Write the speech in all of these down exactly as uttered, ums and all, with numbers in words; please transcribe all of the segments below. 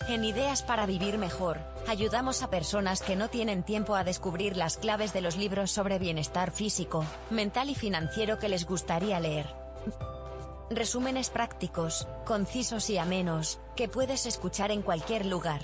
En Ideas para Vivir Mejor, ayudamos a personas que no tienen tiempo a descubrir las claves de los libros sobre bienestar físico, mental y financiero que les gustaría leer. Resúmenes prácticos, concisos y amenos, que puedes escuchar en cualquier lugar.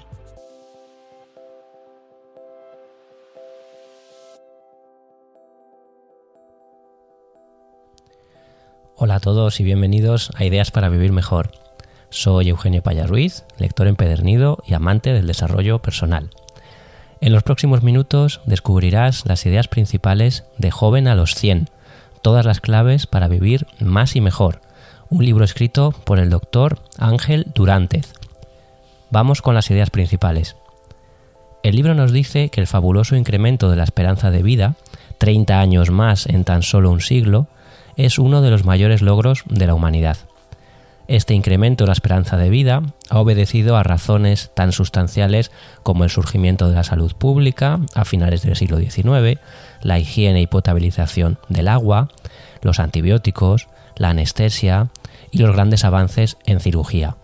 Hola a todos y bienvenidos a Ideas para Vivir Mejor. Soy Eugenio Paya Ruiz, lector empedernido y amante del desarrollo personal. En los próximos minutos descubrirás las ideas principales de Joven a los cien, todas las claves para vivir más y mejor, un libro escrito por el doctor Ángel Durantez. Vamos con las ideas principales. El libro nos dice que el fabuloso incremento de la esperanza de vida, treinta años más en tan solo un siglo, es uno de los mayores logros de la humanidad. Este incremento de la esperanza de vida ha obedecido a razones tan sustanciales como el surgimiento de la salud pública a finales del siglo diecinueve, la higiene y potabilización del agua, los antibióticos, la anestesia y los grandes avances en cirugía.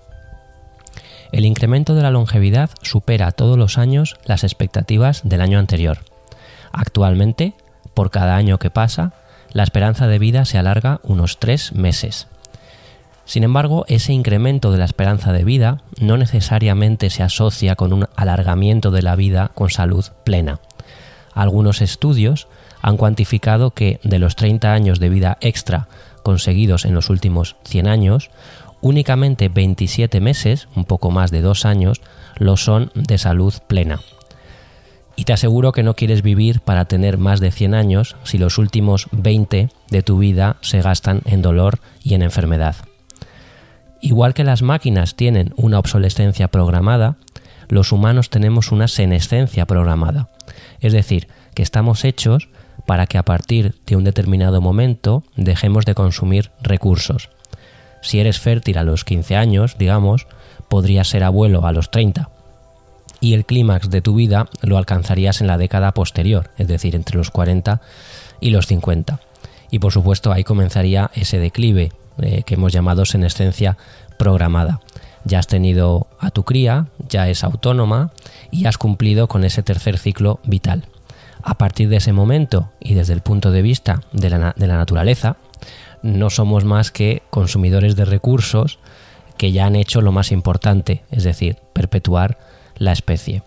El incremento de la longevidad supera todos los años las expectativas del año anterior. Actualmente, por cada año que pasa, la esperanza de vida se alarga unos tres meses. Sin embargo, ese incremento de la esperanza de vida no necesariamente se asocia con un alargamiento de la vida con salud plena. Algunos estudios han cuantificado que de los treinta años de vida extra conseguidos en los últimos cien años, únicamente veintisiete meses, un poco más de dos años, lo son de salud plena. Y te aseguro que no quieres vivir para tener más de cien años si los últimos veinte de tu vida se gastan en dolor y en enfermedad. Igual que las máquinas tienen una obsolescencia programada, los humanos tenemos una senescencia programada. Es decir, que estamos hechos para que a partir de un determinado momento dejemos de consumir recursos. Si eres fértil a los quince años, digamos, podrías ser abuelo a los treinta. Y el clímax de tu vida lo alcanzarías en la década posterior, es decir, entre los cuarenta y los cincuenta. Y por supuesto ahí comenzaría ese declive eh, que hemos llamado senescencia programada. Ya has tenido a tu cría, ya es autónoma y has cumplido con ese tercer ciclo vital. A partir de ese momento y desde el punto de vista de la, de la naturaleza, no somos más que consumidores de recursos que ya han hecho lo más importante, es decir, perpetuar la especie.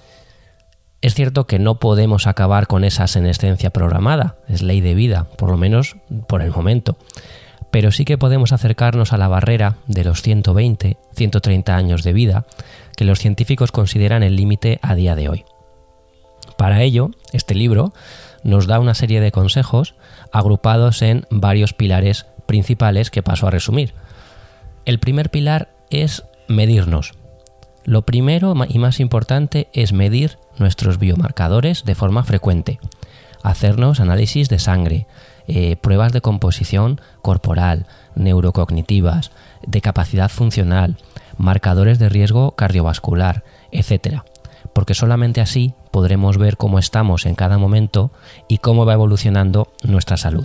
Es cierto que no podemos acabar con esa senescencia programada, es ley de vida, por lo menos por el momento, pero sí que podemos acercarnos a la barrera de los ciento veinte, ciento treinta años de vida que los científicos consideran el límite a día de hoy. Para ello, este libro nos da una serie de consejos agrupados en varios pilares principales que paso a resumir. El primer pilar es medirnos. Lo primero y más importante es medir nuestros biomarcadores de forma frecuente, hacernos análisis de sangre, eh, pruebas de composición corporal, neurocognitivas, de capacidad funcional, marcadores de riesgo cardiovascular, etcétera. Porque solamente así podremos ver cómo estamos en cada momento y cómo va evolucionando nuestra salud.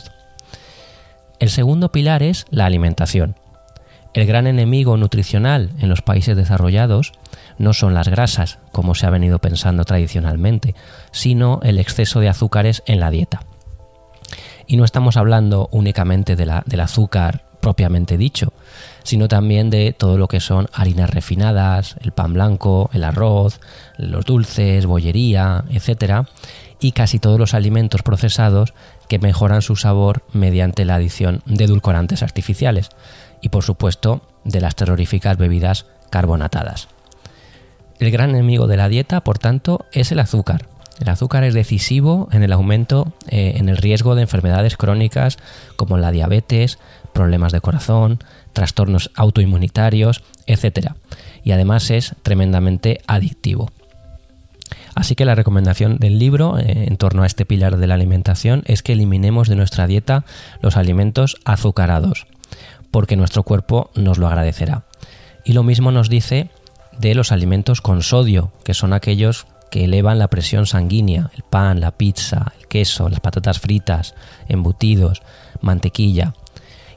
El segundo pilar es la alimentación. El gran enemigo nutricional en los países desarrollados no son las grasas, como se ha venido pensando tradicionalmente, sino el exceso de azúcares en la dieta. Y no estamos hablando únicamente de la, del azúcar propiamente dicho, sino también de todo lo que son harinas refinadas, el pan blanco, el arroz, los dulces, bollería, etcétera, y casi todos los alimentos procesados que mejoran su sabor mediante la adición de edulcorantes artificiales y, por supuesto, de las terroríficas bebidas carbonatadas. El gran enemigo de la dieta, por tanto, es el azúcar. El azúcar es decisivo en el aumento, eh, en el riesgo de enfermedades crónicas como la diabetes, problemas de corazón, trastornos autoinmunitarios, etcétera. Y además es tremendamente adictivo. Así que la recomendación del libro eh, en torno a este pilar de la alimentación es que eliminemos de nuestra dieta los alimentos azucarados, porque nuestro cuerpo nos lo agradecerá. Y lo mismo nos dice de los alimentos con sodio, que son aquellos que elevan la presión sanguínea, el pan, la pizza, el queso, las patatas fritas, embutidos, mantequilla.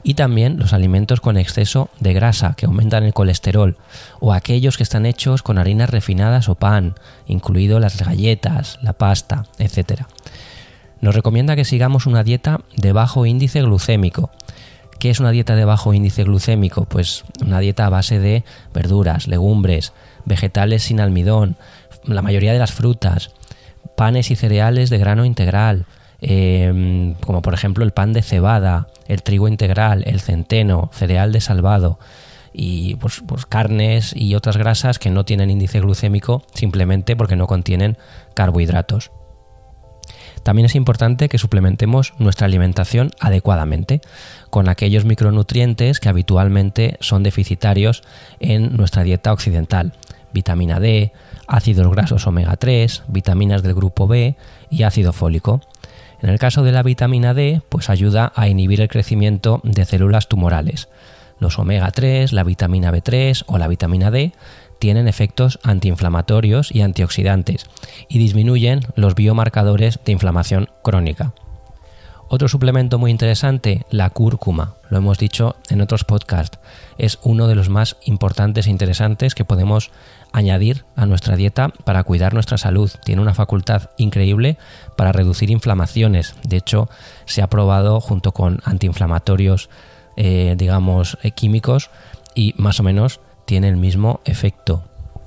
y también los alimentos con exceso de grasa que aumentan el colesterol o aquellos que están hechos con harinas refinadas o pan, incluido las galletas, la pasta, etcétera. Nos recomienda que sigamos una dieta de bajo índice glucémico. ¿Qué es una dieta de bajo índice glucémico? Pues una dieta a base de verduras, legumbres, vegetales sin almidón, la mayoría de las frutas, panes y cereales de grano integral, eh, como por ejemplo el pan de cebada, el trigo integral, el centeno, cereal desalvado y pues, pues carnes y otras grasas que no tienen índice glucémico simplemente porque no contienen carbohidratos. También es importante que suplementemos nuestra alimentación adecuadamente con aquellos micronutrientes que habitualmente son deficitarios en nuestra dieta occidental: vitamina D, ácidos grasos omega tres, vitaminas del grupo B y ácido fólico. En el caso de la vitamina D, pues ayuda a inhibir el crecimiento de células tumorales. Los omega tres, la vitamina B tres o la vitamina D tienen efectos antiinflamatorios y antioxidantes y disminuyen los biomarcadores de inflamación crónica. Otro suplemento muy interesante, la cúrcuma, lo hemos dicho en otros podcasts, es uno de los más importantes e interesantes que podemos añadir a nuestra dieta para cuidar nuestra salud. Tiene una facultad increíble para reducir inflamaciones. De hecho, se ha probado junto con antiinflamatorios, eh, digamos, eh, químicos y más o menos tiene el mismo efecto.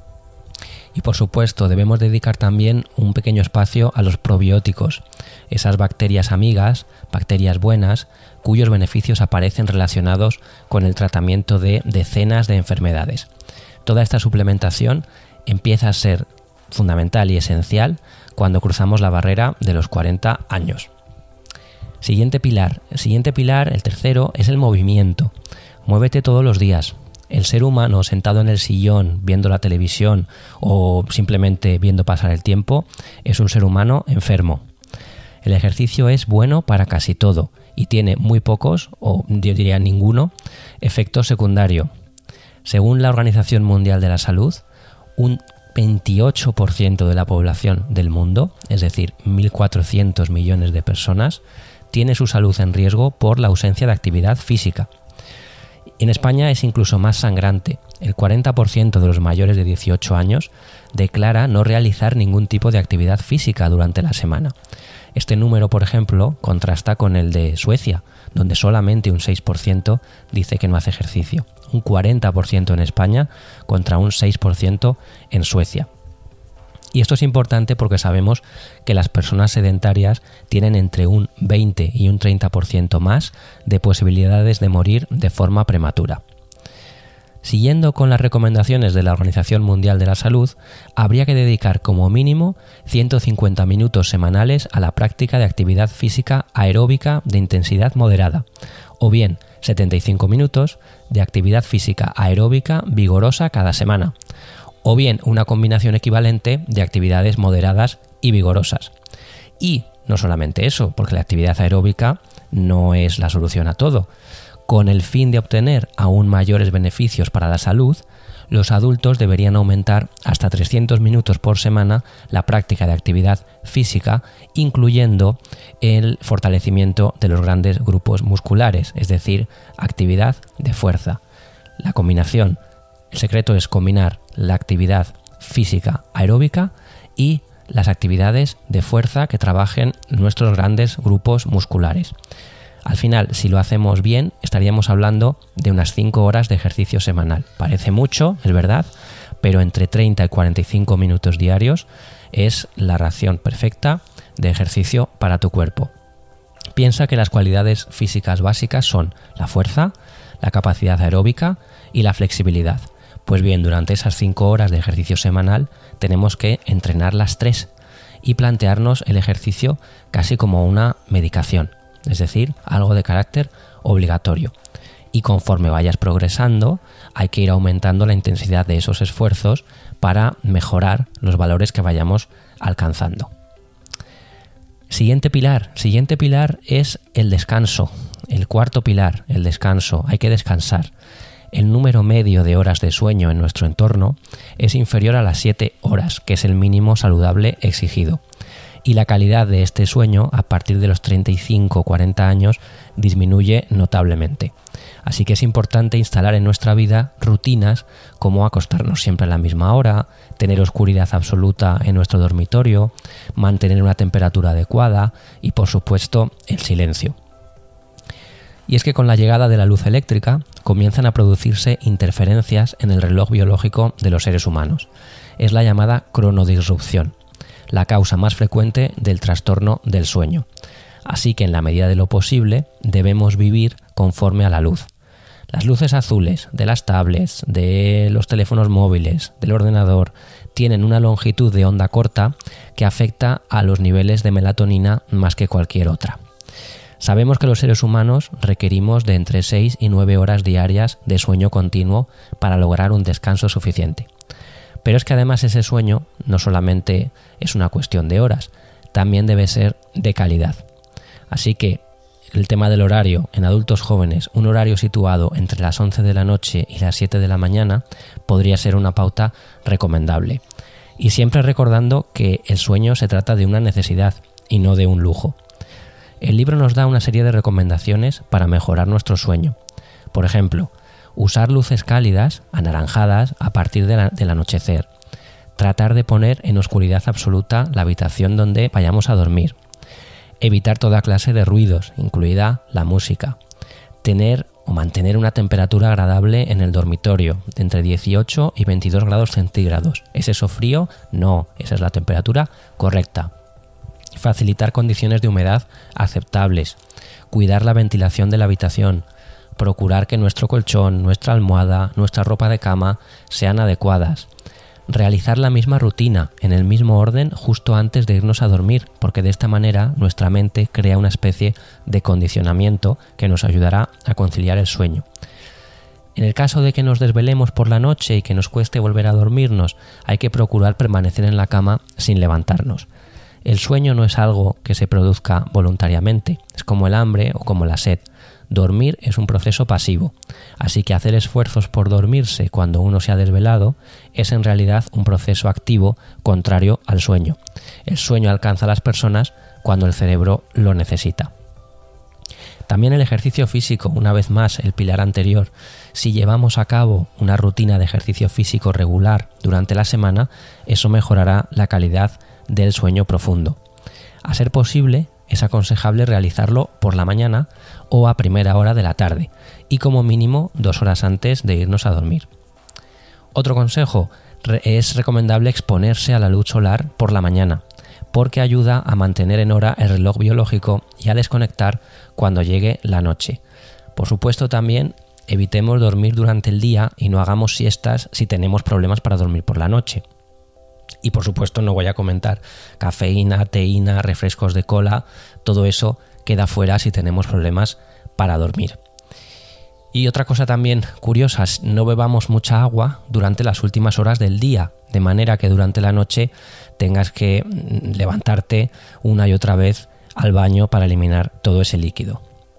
Y por supuesto debemos dedicar también un pequeño espacio a los probióticos, esas bacterias amigas, bacterias buenas, cuyos beneficios aparecen relacionados con el tratamiento de decenas de enfermedades. Toda esta suplementación empieza a ser fundamental y esencial cuando cruzamos la barrera de los cuarenta años. Siguiente pilar. El siguiente pilar, el tercero, es el movimiento. Muévete todos los días. El ser humano sentado en el sillón viendo la televisión o simplemente viendo pasar el tiempo es un ser humano enfermo. El ejercicio es bueno para casi todo y tiene muy pocos, o yo diría ninguno, efecto secundario. Según la Organización Mundial de la Salud, un veintiocho por ciento de la población del mundo, es decir, mil cuatrocientos millones de personas, tiene su salud en riesgo por la ausencia de actividad física. En España es incluso más sangrante. El cuarenta por ciento de los mayores de dieciocho años declara no realizar ningún tipo de actividad física durante la semana. Este número, por ejemplo, contrasta con el de Suecia, donde solamente un seis por ciento dice que no hace ejercicio. Un cuarenta por ciento en España contra un seis por ciento en Suecia. Y esto es importante porque sabemos que las personas sedentarias tienen entre un veinte y un treinta por ciento más de posibilidades de morir de forma prematura. Siguiendo con las recomendaciones de la Organización Mundial de la Salud, habría que dedicar como mínimo ciento cincuenta minutos semanales a la práctica de actividad física aeróbica de intensidad moderada, o bien setenta y cinco minutos de actividad física aeróbica vigorosa cada semana, o bien una combinación equivalente de actividades moderadas y vigorosas. Y no solamente eso, porque la actividad aeróbica no es la solución a todo. Con el fin de obtener aún mayores beneficios para la salud, los adultos deberían aumentar hasta trescientos minutos por semana la práctica de actividad física, incluyendo el fortalecimiento de los grandes grupos musculares, es decir, actividad de fuerza. La combinación, el secreto es combinar la actividad física aeróbica y las actividades de fuerza que trabajen nuestros grandes grupos musculares. Al final, si lo hacemos bien, estaríamos hablando de unas cinco horas de ejercicio semanal. Parece mucho, es verdad, pero entre treinta y cuarenta y cinco minutos diarios es la ración perfecta de ejercicio para tu cuerpo. Piensa que las cualidades físicas básicas son la fuerza, la capacidad aeróbica y la flexibilidad. Pues bien, durante esas cinco horas de ejercicio semanal tenemos que entrenar las tres y plantearnos el ejercicio casi como una medicación, es decir, algo de carácter obligatorio. Y conforme vayas progresando, hay que ir aumentando la intensidad de esos esfuerzos para mejorar los valores que vayamos alcanzando. Siguiente pilar, siguiente pilar es el descanso. El cuarto pilar, el descanso. Hay que descansar. El número medio de horas de sueño en nuestro entorno es inferior a las siete horas, que es el mínimo saludable exigido. Y la calidad de este sueño a partir de los treinta y cinco a cuarenta años disminuye notablemente. Así que es importante instalar en nuestra vida rutinas como acostarnos siempre a la misma hora, tener oscuridad absoluta en nuestro dormitorio, mantener una temperatura adecuada y, por supuesto, el silencio. Y es que con la llegada de la luz eléctrica comienzan a producirse interferencias en el reloj biológico de los seres humanos. Es la llamada cronodisrupción, la causa más frecuente del trastorno del sueño. Así que en la medida de lo posible debemos vivir conforme a la luz. Las luces azules de las tablets, de los teléfonos móviles, del ordenador, tienen una longitud de onda corta que afecta a los niveles de melatonina más que cualquier otra. Sabemos que los seres humanos requerimos de entre seis y nueve horas diarias de sueño continuo para lograr un descanso suficiente. Pero es que además ese sueño no solamente es una cuestión de horas, también debe ser de calidad. Así que el tema del horario en adultos jóvenes, un horario situado entre las once de la noche y las siete de la mañana, podría ser una pauta recomendable. Y siempre recordando que el sueño se trata de una necesidad y no de un lujo. El libro nos da una serie de recomendaciones para mejorar nuestro sueño. Por ejemplo, usar luces cálidas, anaranjadas, a partir de la, del anochecer. Tratar de poner en oscuridad absoluta la habitación donde vayamos a dormir. Evitar toda clase de ruidos, incluida la música. Tener o mantener una temperatura agradable en el dormitorio, de entre dieciocho y veintidós grados centígrados. ¿Es eso frío? No, esa es la temperatura correcta. Facilitar condiciones de humedad aceptables. Cuidar la ventilación de la habitación. Procurar que nuestro colchón, nuestra almohada, nuestra ropa de cama sean adecuadas. Realizar la misma rutina, en el mismo orden, justo antes de irnos a dormir, porque de esta manera nuestra mente crea una especie de condicionamiento que nos ayudará a conciliar el sueño. En el caso de que nos desvelemos por la noche y que nos cueste volver a dormirnos, hay que procurar permanecer en la cama sin levantarnos. El sueño no es algo que se produzca voluntariamente, es como el hambre o como la sed. Dormir es un proceso pasivo, así que hacer esfuerzos por dormirse cuando uno se ha desvelado es en realidad un proceso activo contrario al sueño. El sueño alcanza a las personas cuando el cerebro lo necesita. También el ejercicio físico, una vez más el pilar anterior. Si llevamos a cabo una rutina de ejercicio físico regular durante la semana, eso mejorará la calidad del sueño profundo. A ser posible, es aconsejable realizarlo por la mañana o a primera hora de la tarde y como mínimo dos horas antes de irnos a dormir. Otro consejo, es recomendable exponerse a la luz solar por la mañana porque ayuda a mantener en hora el reloj biológico y a desconectar cuando llegue la noche. Por supuesto también evitemos dormir durante el día y no hagamos siestas si tenemos problemas para dormir por la noche. Y por supuesto no voy a comentar cafeína, teína, refrescos de cola, todo eso queda fuera si tenemos problemas para dormir. Y otra cosa también curiosa, no bebamos mucha agua durante las últimas horas del día, de manera que durante la noche tengas que levantarte una y otra vez al baño para eliminar todo ese líquido.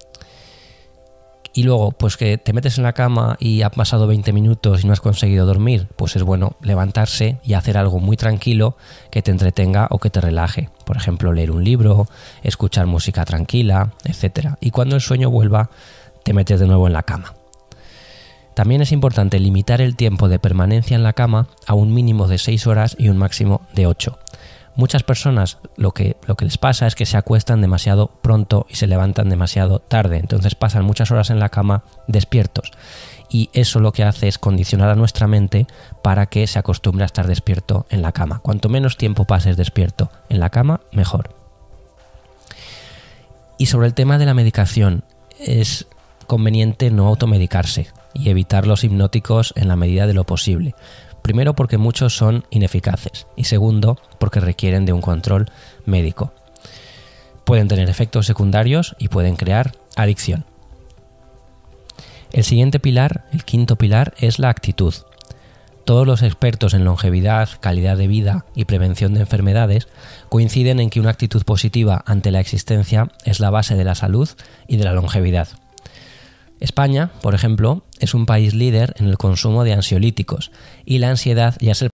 Y luego, pues que te metes en la cama y han pasado veinte minutos y no has conseguido dormir, pues es bueno levantarse y hacer algo muy tranquilo que te entretenga o que te relaje. Por ejemplo, leer un libro, escuchar música tranquila, etcétera. Y cuando el sueño vuelva, te metes de nuevo en la cama. También es importante limitar el tiempo de permanencia en la cama a un mínimo de seis horas y un máximo de ocho. Muchas personas lo que, lo que les pasa es que se acuestan demasiado pronto y se levantan demasiado tarde, entonces pasan muchas horas en la cama despiertos y eso lo que hace es condicionar a nuestra mente para que se acostumbre a estar despierto en la cama. Cuanto menos tiempo pases despierto en la cama, mejor. Y sobre el tema de la medicación, es conveniente no automedicarse y evitar los hipnóticos en la medida de lo posible. Primero porque muchos son ineficaces y segundo porque requieren de un control médico. Pueden tener efectos secundarios y pueden crear adicción. El siguiente pilar, el quinto pilar, es la actitud. Todos los expertos en longevidad, calidad de vida y prevención de enfermedades coinciden en que una actitud positiva ante la existencia es la base de la salud y de la longevidad. España, por ejemplo, es un país líder en el consumo de ansiolíticos y la ansiedad ya es el